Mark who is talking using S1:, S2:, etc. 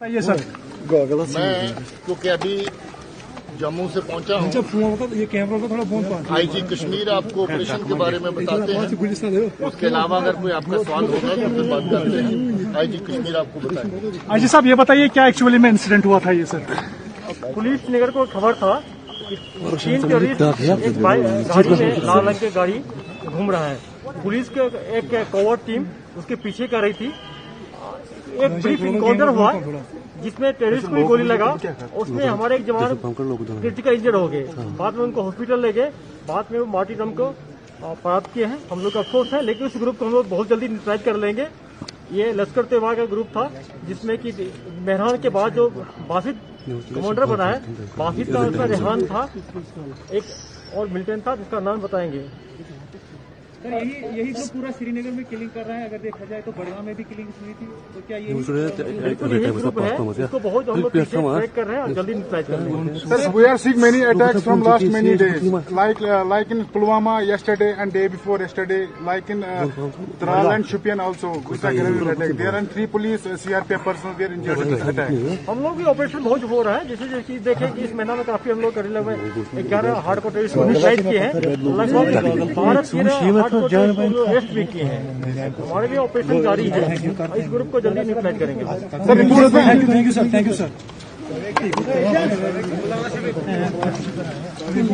S1: ये सर
S2: मैं क्योंकि अभी जम्मू से पहुंचा हूँ।
S1: ये कैमरा को थोड़ा फोन
S2: आईजी कश्मीर आपको ऑपरेशन के बारे में बताते हैं। उसके अलावा अगर कोई आपका सवाल होगा तो फिर बात करते हैं। आईजी कश्मीर आपको बताएंगे।
S1: आईजी साहब ये बताइए क्या एक्चुअली में इंसिडेंट हुआ था ये सर?
S3: पुलिस नगर को खबर था कि 3 टेररिस्ट एक गाड़ी में लाल रंग की गाड़ी घूम रहा है। पुलिस के एक कवर टीम उसके पीछे कर रही थी। एक ब्रीफ इनकाउंटर हुआ जिसमें टेररिस्ट को भी गोली लगा। उसमें हमारे एक जवान क्रिटिकल इंजर्ड हो गए। बाद में उनको हॉस्पिटल ले गए। बाद में वो मार्टीरडम को प्राप्त किए हैं। हम लोग का अफसोस है, लेकिन उस ग्रुप को हम लोग बहुत जल्दी न्यूट्रलाइज कर लेंगे। ये लश्कर तैयबा का ग्रुप था जिसमें कि मेहरान के बाद जो बासित कमांडर बना है, बासित का उसका रेहान था, एक और मिलिटेंट था जिसका नाम बताएंगे।
S4: सर यही तो पूरा श्रीनगर में किलिंग कर रहा है। अगर देखा जाए तो बड़गांव में भी किलिंग हुई थी, तो क्या ये
S3: ग्रुप है? इसको बहुत हम लोग ट्रैक कर रहे हैं और जल्दी न्यूट्रलाइज कर रहे हैं।
S5: Sir, we are seeing many attacks from last many days, like in Pulwama yesterday and day before yesterday, like in Tral and Shupian also. It's a grave attack. There are 3 police CRPF personnel were injured in this attack.
S3: हम लोग भी operation बहुत हो रहा है। जैसे देखें कि इस महीना में काफी हम लोग करीब 11 हार्ड टेररिस्ट को न्यूट्रलाइज किए हैं। लगभग 12 रेस्ट भी किए हैं। हमारे भी ऑपरेशन जारी है। इस ग्रुप को जल्दी न्यूट्रलाइज करेंगे।
S1: Thank you sir.